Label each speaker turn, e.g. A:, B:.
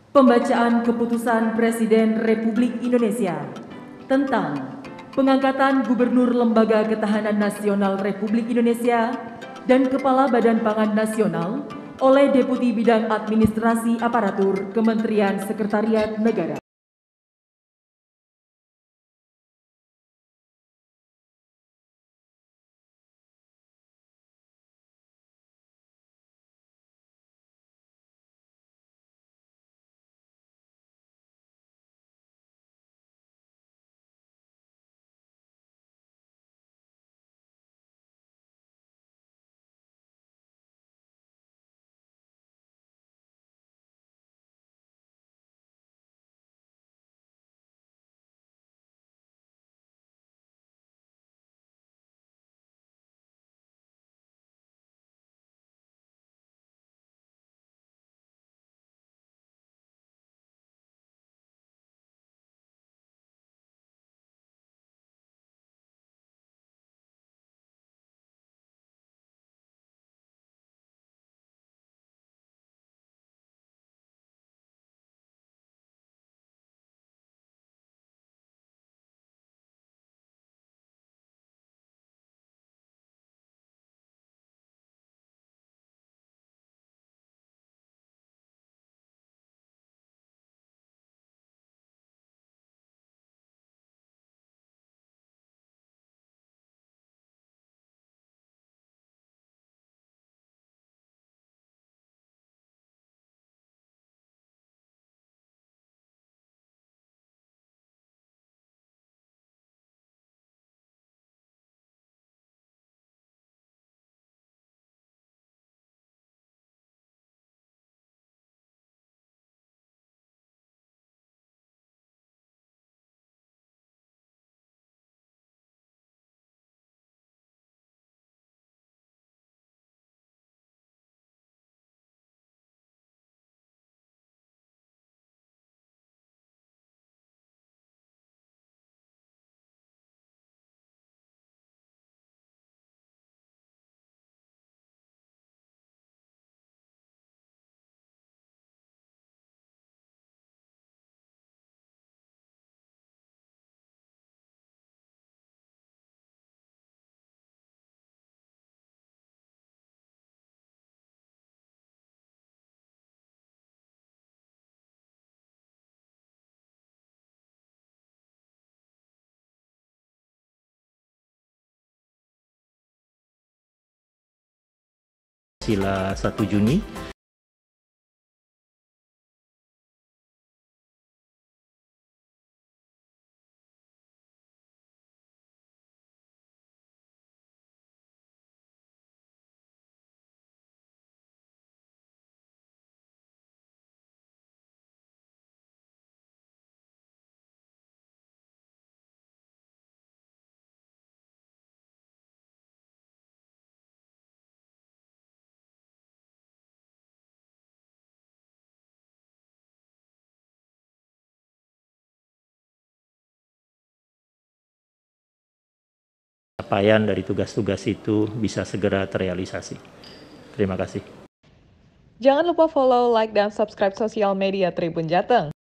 A: Pembacaan Keputusan Presiden Republik Indonesia tentang pengangkatan Gubernur Lembaga Ketahanan Nasional Republik Indonesia dan Kepala Badan Pangan Nasional oleh Deputi Bidang Administrasi Aparatur Kementerian Sekretariat Negara.
B: Sila 1 Juni capaian dari tugas-tugas itu bisa segera terrealisasi. Terima kasih.
C: Jangan lupa follow, like, dan subscribe sosial media Tribun Jateng.